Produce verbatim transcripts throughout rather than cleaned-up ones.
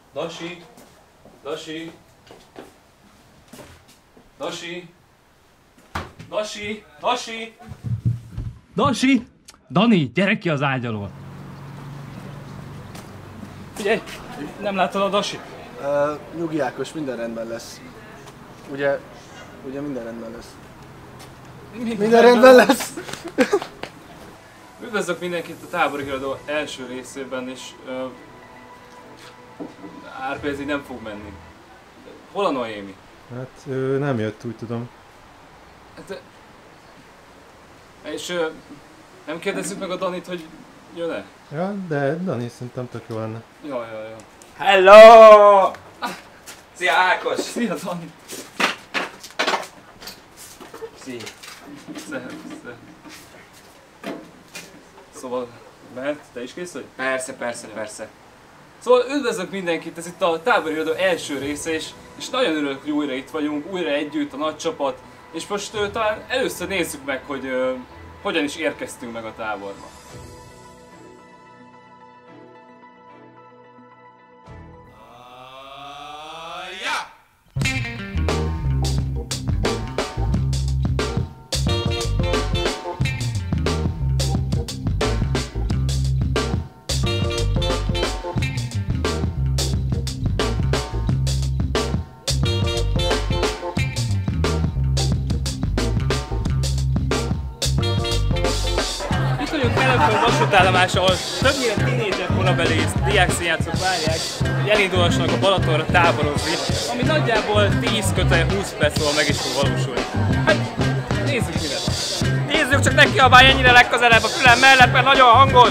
Dasi! Dasi! Dasi! Dasi! Dasi! Dasi! Dani, gyere ki az ágy alól! Figyelj! Nem láttad a Dasit? Uh, nyugi Ákos, minden rendben lesz. Ugye, ugye minden rendben lesz. Minden, minden rendben lesz! Üdvözlök mindenkit a Tábori Híradó első részében, és uh, Árpi, ez így nem fog menni. Hol a Noémi? Hát ő nem jött, úgy tudom. Hát, és uh, nem kérdezzük meg a Danit, hogy jön-e? Ja, de Dani szerintem tök jó lenne. Jaj, jaj, jaj. Hello! Szia Ákos! Szia Dani! Szia! Szervusz! Szóval, mert te is kész vagy? Persze, persze, persze. Szóval üdvözlök mindenkit, ez itt a Tábori Híradó első része, és, és nagyon örülök, hogy újra itt vagyunk, újra együtt, a nagy csapat, és most uh, talán először nézzük meg, hogy uh, hogyan is érkeztünk meg a táborba. Vasútállomás, ahol többnyire tínédzser korabeli diákszínjátszók várják, hogy elindulhassanak a Balatonra táborozni, ami nagyjából tíz kötője húsz perc múlva meg is fog valósulni. Hát, nézzük mi lesz. Nézzük, csak ne kiabálj ennyire legközelebb a fülem mellett, mert nagyon hangos!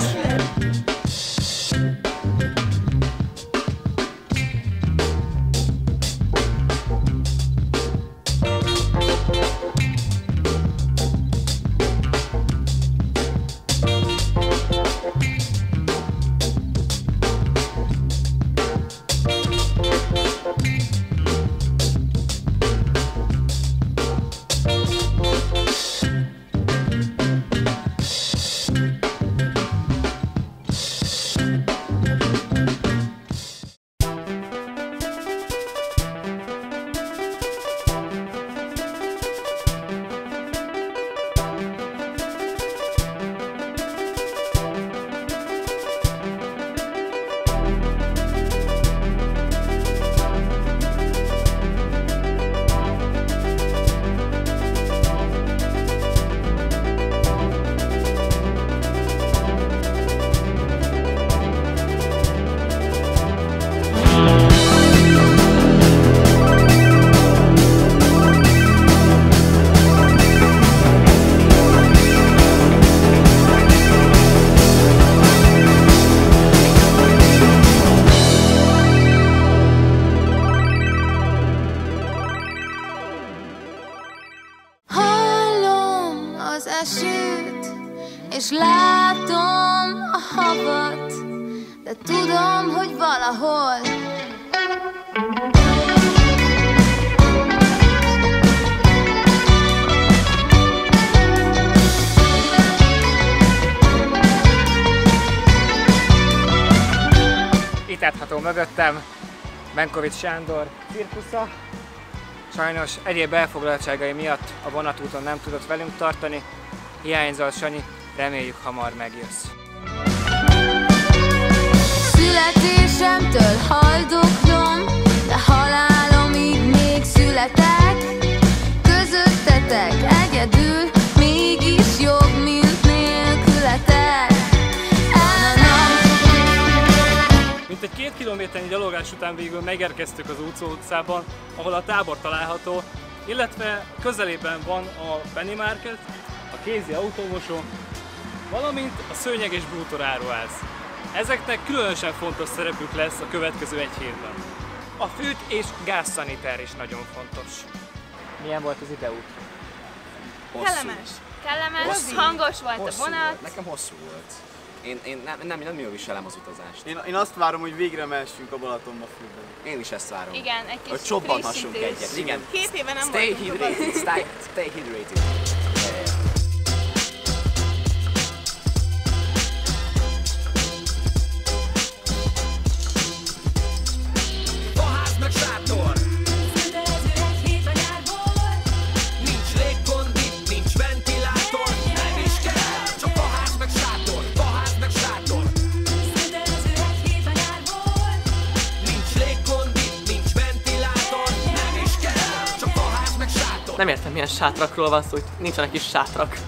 És látom a havat, de tudom, hogy valahol itt látható mögöttem Benkovics Sándor cirkusza. Sajnos egyéb elfoglaltságai miatt a vonatúton nem tudott velünk tartani. Hiányzol, Sanyi, reméljük hamar megjössz. Születésemtől haldoklom, de halálomig még születek. Közöttetek egyedül, mégis jobb, mint nélkületek. Mint egy két kilométernyi gyalogás után végül megérkeztük az Újcó utcában, ahol a tábor található, illetve közelében van a Penny Market, a kézi autómosó, valamint a szőnyeg és bútor áruház. Ezeknek különösen fontos szerepük lesz a következő egy hétben. A fűt és gázszaniter is nagyon fontos. Milyen volt az ideút? Kellemes. Kellemes, hangos volt hosszú a vonat. Volt. Nekem hosszú volt. Én, én nem, nem, nem jól viselem az utazást. Én, én azt várom, hogy végre mehessünk a Balatonba fürödni. Én is ezt várom. Igen, egy kis hogy csobbanhassunk frissítés. egyet. Igen. Két éve nem Stay voltunk a hydrated. Stay, stay hydrated. Nem értem, milyen sátrakról van szó, hogy nincsenek is sátrak.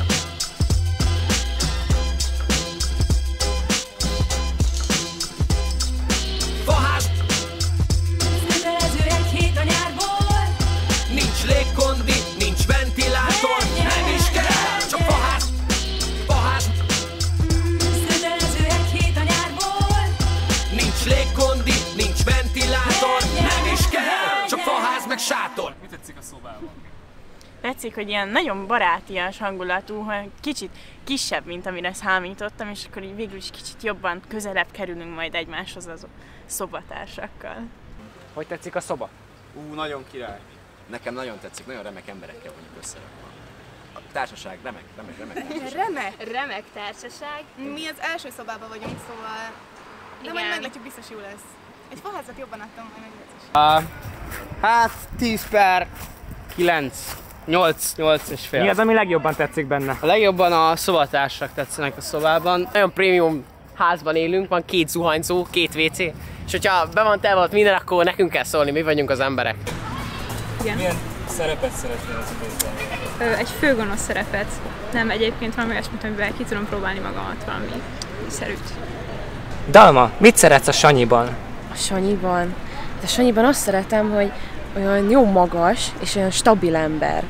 Faház! Kötelező egy hét a nyárból. Nincs légkondi, nincs ventilátor, nem is kell, csak faház! Faház! Kötelező egy hét a nyárból. Nincs légkondi, nincs ventilátor, nem is kell, csak faház meg sátor. Mi tetszik a szobában? Tetszik, hogy ilyen nagyon barátias hangulatú, hogy kicsit kisebb, mint amire számítottam, és akkor így végül is kicsit jobban közelebb kerülünk majd egymáshoz az szobatársakkal. Hogy tetszik a szoba? Ú, nagyon király. Nekem nagyon tetszik, nagyon remek emberekkel vagyunk összerakva. A társaság remek, remek, remek társaság. Remek, remek társaság. Mi az első szobában vagyunk, szóval... De Igen. majd meglátjuk, biztos jó lesz. Egy faházat jobban adtam, majd meglátjuk. Uh, hát tíz per kilenc. nyolc, nyolc és fél. Mi az, ami legjobban tetszik benne? A legjobban a szobatársak tetszenek a szobában. Nagyon prémium házban élünk, van két zuhanyzó, két vé cé, és hogyha be van telve ott minden, akkor nekünk kell szólni, mi vagyunk az emberek. Igen. Milyen szerepet szeretnél az idézben? Egy főgonosz szerepet. Nem egyébként valami olyasmit, amivel ki tudom próbálni magamat, valami szerűt. Dalma, mit szeretsz a Sanyiban? A Sanyiban? De a Sanyiban azt szeretem, hogy olyan jó magas és olyan stabil ember.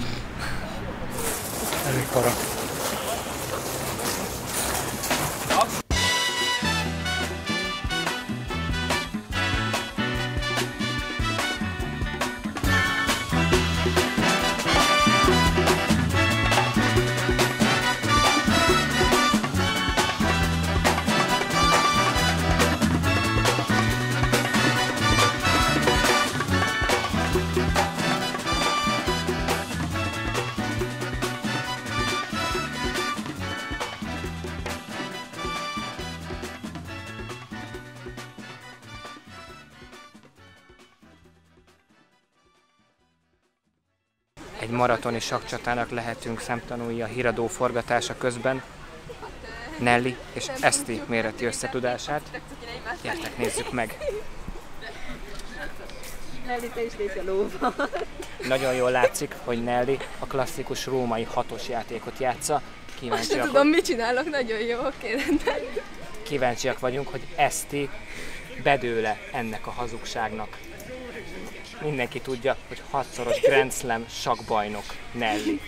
Elég para. Egy maratoni sakkcsatának lehetünk szemtanúi a híradó forgatása közben. Nelly és Eszti méreti összetudását. Gyertek, nézzük meg! Nelly, te is légy a lóba. Nagyon jól látszik, hogy Nelly a klasszikus római hatos játékot játsza. Most nem tudom, mit csinálok, nagyon jó, oké, rendben. Kíváncsiak vagyunk, hogy Eszti bedől-e ennek a hazugságnak. Mindenki tudja, hogy hatszoros Grand Slam sakkbajnok Nelly.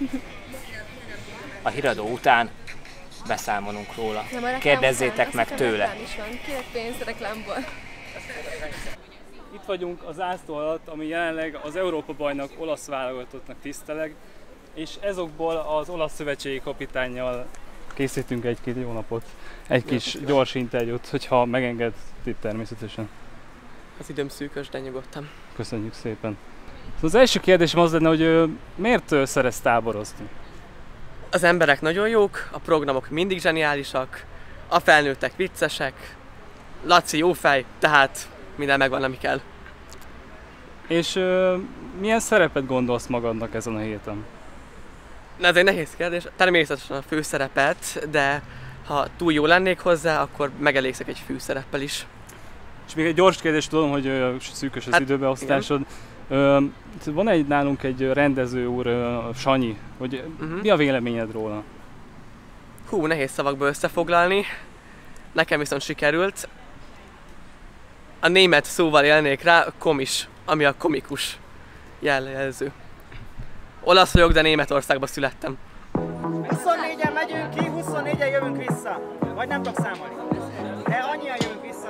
A híradó után beszámolunk róla. Kérdezzétek meg tőle. Kérek pénzt a reklámból. Itt vagyunk az zászló alatt, ami jelenleg az Európa-bajnok olasz válogatottnak tiszteleg, és ezokból az olasz szövetségi kapitánnyal készítünk egy-két jó napot, egy kis gyors interjút, hogyha megenged itt természetesen. Az időm szűkös, de nyugodtan. Köszönjük szépen. Az első kérdésem az lenne, hogy miért szeretsz táborozni? Az emberek nagyon jók, a programok mindig zseniálisak, a felnőttek viccesek, Laci jó fej, tehát minden megvan, ami kell. És uh, milyen szerepet gondolsz magadnak ezen a héten? Na, ez egy nehéz kérdés. Természetesen a főszerepet, de ha túl jó lennék hozzá, akkor megelégszek egy főszereppel is. És még egy gyors kérdés, tudom, hogy uh, szűkös az hát, időbeosztásod. Uh, van egy nálunk egy rendező úr, uh, Sanyi, hogy uh-huh. mi a véleményed róla? Hú, nehéz szavakba összefoglalni. Nekem viszont sikerült. A német szóval élnék rá, komis, ami a komikus jellemző. Olasz vagyok, de Németországban születtem. huszonnégyen megyünk ki, huszonnégyen jövünk vissza. Vagy nem tudok számolni. De annyian jövünk vissza.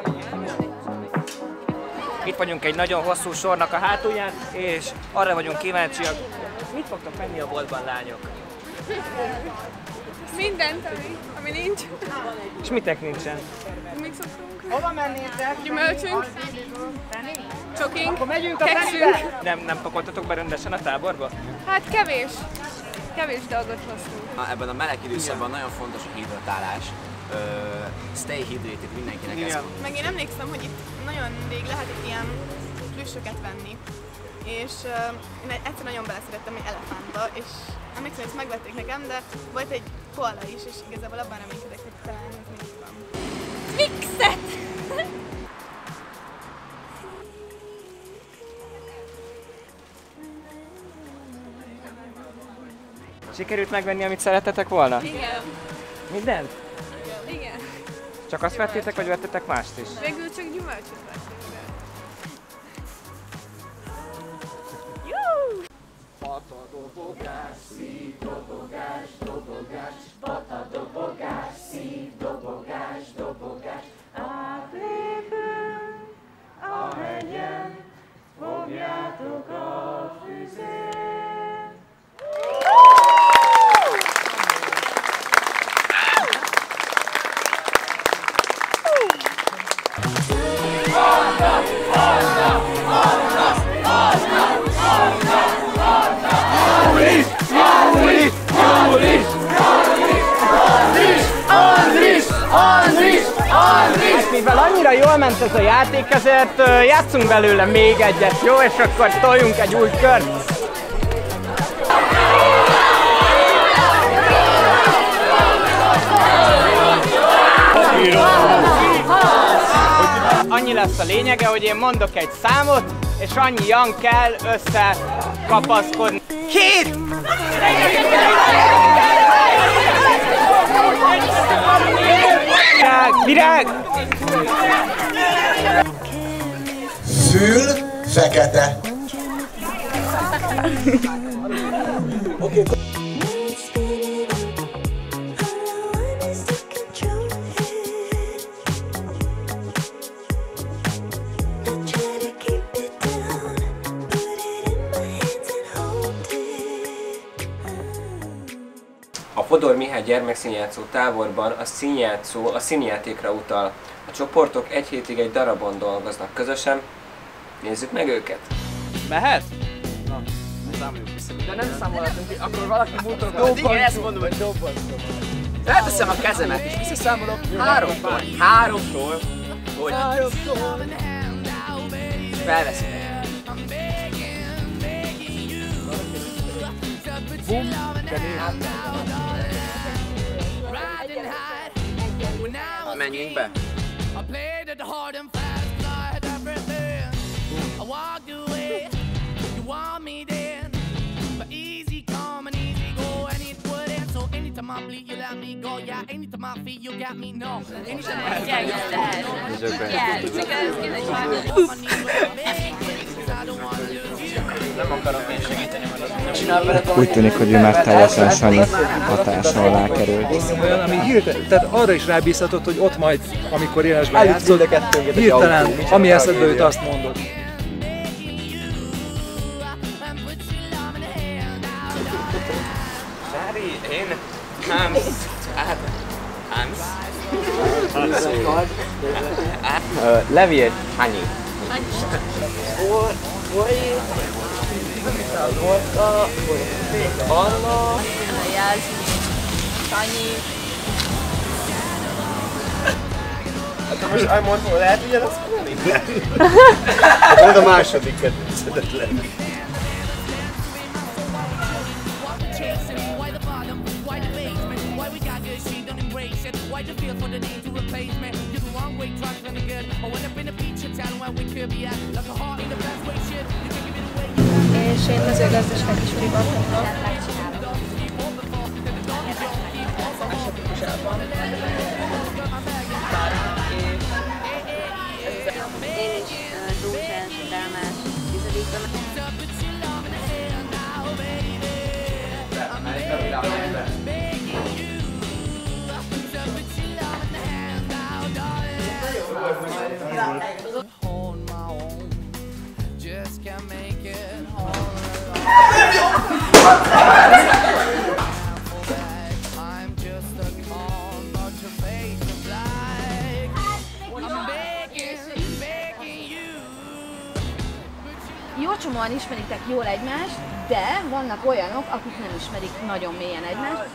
Itt vagyunk egy nagyon hosszú sornak a hátulján, és arra vagyunk kíváncsiak, mit fogtok venni a boltban, lányok? Mindent, ami, ami nincs. És mitek nincsen? Még szoktunk. Hova mennétek? Gyümölcsünk. Csokink. Akkor megyünk a kekszünk. Nem, nem pakoltatok be rendesen a táborba? Hát kevés. Kevés dolgot hoztunk. Na, ebben a meleg időszakban nagyon fontos a hidratálás. Uh, stay hydrated mindenkinek ez. Meg én emlékszem, hogy itt nagyon rég lehetett ilyen plüssöket venni. És uh, én egyszer nagyon beleszerettem egy elefántba, és emlékszem, hogy ezt megvették nekem, de volt egy koala is, és igazából abban reménykedek, hogy talán ez még van. Mixet! Sikerült megvenni, amit szerettetek volna? Igen. Mindent? Igen. Csak azt vettétek, vagy vettetek mást is? Végül csak gyümölcsöt vettünk be. Patadobogás, szívdobogás, dobogás, patadobogás, szívdobogás, dobogás. Átlépünk a hegyen, fogjátok a füzet. Mivel annyira jól ment ez a játék, ezért játszunk belőle még egyet, jó? És akkor toljunk egy új kört. Annyi lesz a lényege, hogy én mondok egy számot, és annyian kell összekapaszkodni. Két! Virág! Fül fekete. Oké. A Fodor Mihály gyermekszínjátszó táborban a színjátszó a színjátékra utal. A csoportok egy hétig egy darabon dolgoznak közösen. Nézzük meg őket! Mehet? Na, számoljuk vissza. De nem számolhatunk, akkor valaki múltól Dobban. Igen, ezt mondom, hogy dobban. Felteszem a kezemet és visszaszámolok háromtól. Háromtól. Hogy? Háromtól. És felveszem. Bum. Menjünk be. Nem akarok én segíteni, mert úgy tűnik, hogy ő már teljesen Sanyi hatása alá került. Olyan, ami hirtelen, tehát arra is rábízhatott, hogy ott majd, amikor élesben játszott, hirtelen, ami eszedbe jut, azt mondod. Sári, én... Hans. Hans. Levi és Hanyi. Anna, Jászmin, Sanyi. Hát most elmondom, lehet ugyanazt mondani? Mondd a második kedvencedet. És én mezőgazdaság iskolában tanulok. Én is Dózsás, Dámás, tizedikben. Jó csomóan ismeritek jól egymást, de vannak olyanok, akik nem ismerik nagyon mélyen egymást.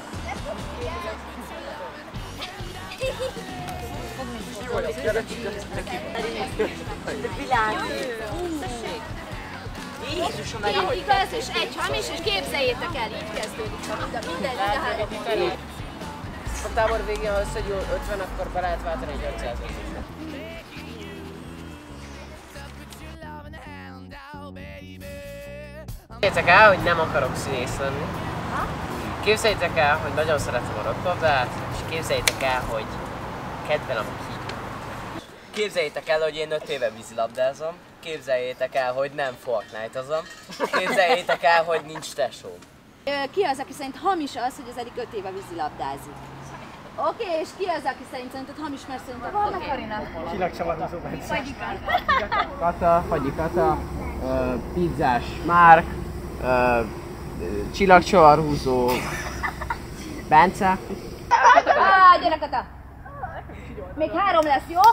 Jézusom, egy igaz és egy hamis, és képzeljétek el, így kezdődik a minden, minden, minden. A tábor végén, ha összegyúl ötven, akkor be lehet váltani egy ötszázat. Értek el, hogy nem akarok színész lenni. Képzeljétek el, hogy nagyon szeretem a röplabdát, és képzeljétek el, hogy kedvelem a kígyót. Képzeljétek el, hogy én öt éve vízilabdázom. Képzeljétek el, hogy nem Fortnite-ozom. Képzeljétek el, hogy nincs tesóm. Ki az, aki szerint hamis az, hogy az eddig öt éve vízilabdázik? Oké, okay, és ki az, aki szerint szerinted hamis, mert szerinted van okay. Karina? Csillagcsavarhúzó Bence. Fagyi Kata. Kata, Fagyi Kata, uh, pizzás Márk, uh, csillagcsavarhúzó Bence. Ah, gyere Kata! Még három lesz, jó?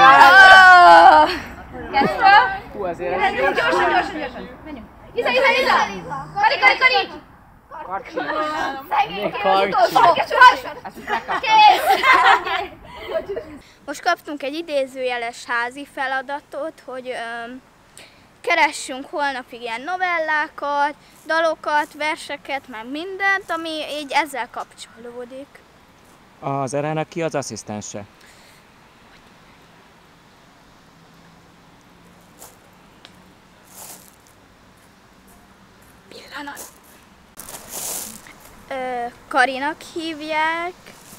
Kettő. Hú, azért... Gyorsan, gyorsan, gyorsan. Menjünk. Iza, Iza, Iza! Kari, Kari, Kari! Karcsi. Szegény, Karcsi. Kész! Most kaptunk egy idézőjeles házi feladatot, hogy öm, keressünk holnapig ilyen novellákat, dalokat, verseket, meg mindent, ami így ezzel kapcsolódik. Az Erának ki az asszisztense? Pillanat. Ö, Karinak hívják.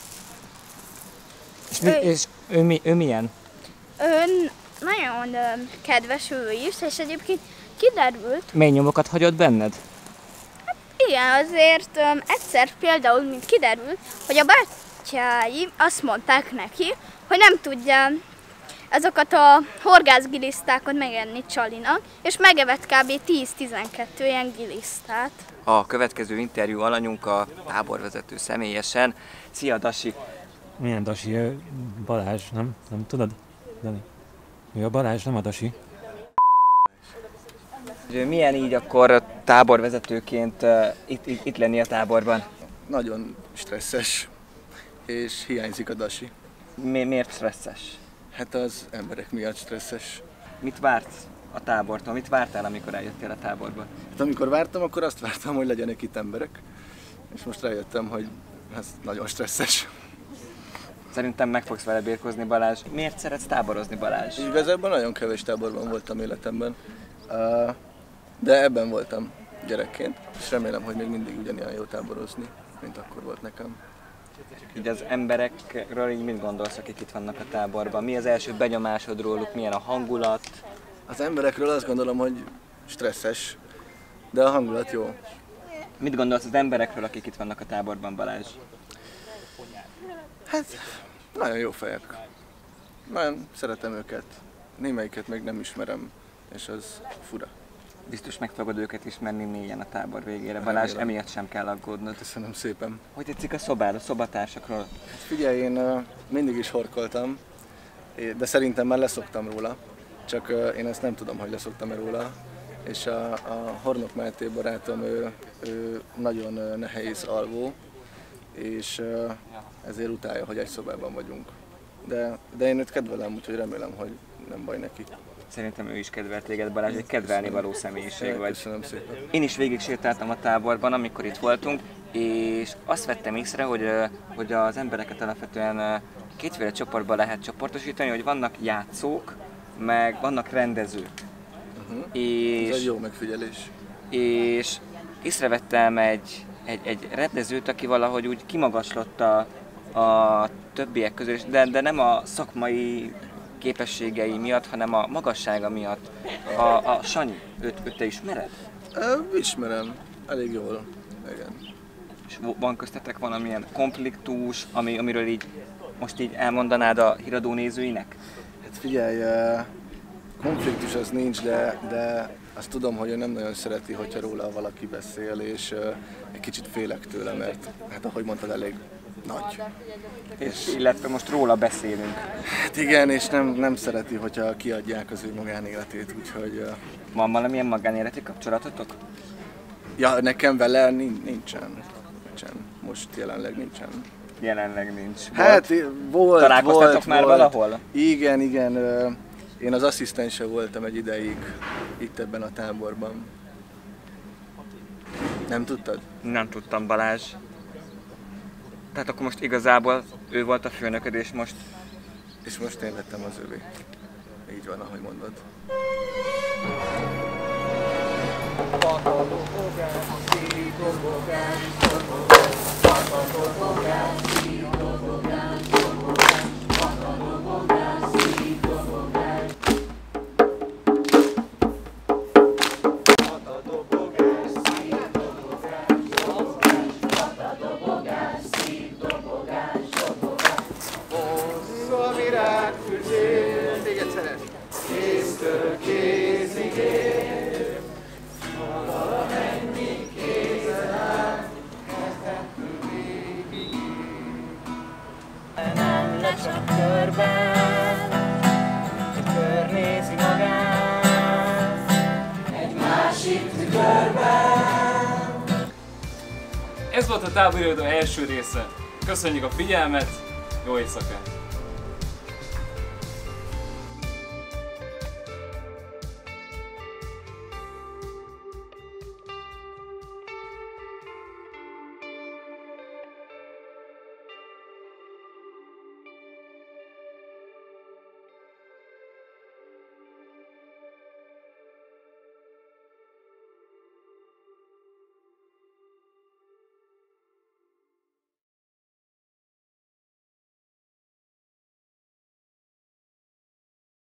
És, mi, Ő- és ő, mi, ő milyen? Ön nagyon ö, kedves ő is, és egyébként kiderült, Mély nyomokat hagyott benned? igen, azért ö, egyszer például, mint kiderült, hogy a bátyái azt mondták neki, hogy nem tudja ezeket a horgászgilisztákat megenni Csalinak, és megevett kb. tíz-tizenkettő ilyen gilisztát. A következő interjú alanyunk a táborvezető személyesen. Szia, Dasi! Milyen Dasi? Ő Balázs, nem? Nem tudod, Dani? Ő a Balázs, nem a Dasi. Milyen így akkor táborvezetőként uh, itt, itt, itt lenni a táborban? Nagyon stresszes, és hiányzik a Dasi. Mi, miért stresszes? Hát az emberek miatt stresszes. Mit vársz a tábortól? Mit vártál, amikor eljöttél a táborba? Hát amikor vártam, akkor azt vártam, hogy legyenek itt emberek. És most rájöttem, hogy ez nagyon stresszes. Szerintem meg fogsz vele birkózni, Balázs. Miért szeretsz táborozni, Balázs? Igazából nagyon kevés táborban voltam életemben, uh, de ebben voltam gyerekként, és remélem, hogy még mindig ugyanilyen jó táborozni, mint akkor volt nekem. Így az emberekről így mit gondolsz, akik itt vannak a táborban? Mi az első benyomásod róluk? Milyen a hangulat? Az emberekről azt gondolom, hogy stresszes, de a hangulat jó. Mit gondolsz az emberekről, akik itt vannak a táborban, Balázs? Hát, nagyon jó fejek. Nagyon szeretem őket. Némelyiket még nem ismerem, és az fura. Biztos meg fogod őket ismerni mélyen a tábor végére. Balázs, Remélem. emiatt sem kell aggódnod. Köszönöm szépen. Hogy tetszik a szobád, a szobatársakról? Figyelj, én uh, mindig is horkoltam, de szerintem már leszoktam róla. Csak uh, én ezt nem tudom, hogy leszoktam-e róla. És a, a Hornok Máté barátom, ő, ő nagyon uh, nehéz alvó, és uh, ezért utálja, hogy egy szobában vagyunk. De, de én őt kedvelem, úgyhogy remélem, hogy nem baj neki. Szerintem ő is kedvelt téged, Balázs, egy kedvelni való személyiség vagy. Köszönöm szépen. Én is végig sétáltam a táborban, amikor itt voltunk, és azt vettem észre, hogy, hogy az embereket alapvetően kétféle csoportba lehet csoportosítani, hogy vannak játszók, meg vannak rendezők. Uh-huh. És, Ez egy jó megfigyelés. És észrevettem egy, egy, egy rendezőt, aki valahogy úgy kimagaslott a, a többiek közül, de, de nem a szakmai képességei miatt, hanem a magassága miatt. A, a Sanyi, őt, őt te ismered? Ö, ismerem, elég jól, igen. És van köztetek valamilyen konfliktus, ami, amiről így most így elmondanád a híradó nézőinek? Hát figyelj, konfliktus az nincs, de, de azt tudom, hogy ő nem nagyon szereti, hogyha róla valaki beszél, és egy kicsit félek tőle, mert hát ahogy mondtad, elég nagy. És illetve most róla beszélünk. Hát igen, és nem, nem szereti, hogyha kiadják az ő magánéletét, úgyhogy... Van valamilyen magánéleti kapcsolatotok? Ja, nekem vele nincsen. nincsen. Most jelenleg nincsen. Jelenleg nincs. Volt? Hát volt, Találkoztatok volt, már volt. valahol? Igen, igen. Én az asszisztense voltam egy ideig itt ebben a táborban. Nem tudtad? Nem tudtam, Balázs. Tehát akkor most igazából ő volt a főnököd, és most... És most én lettem az övé. Így van, ahogy mondod. Pakoló, Kéztől kézig ér, valamennyi kézen áll, kezdettől végig ér. Nem lecsap körben, egy kör nézi magát, egy másik tükörben. Ez volt a táborirodó első része. Köszönjük a figyelmet, jó éjszakát!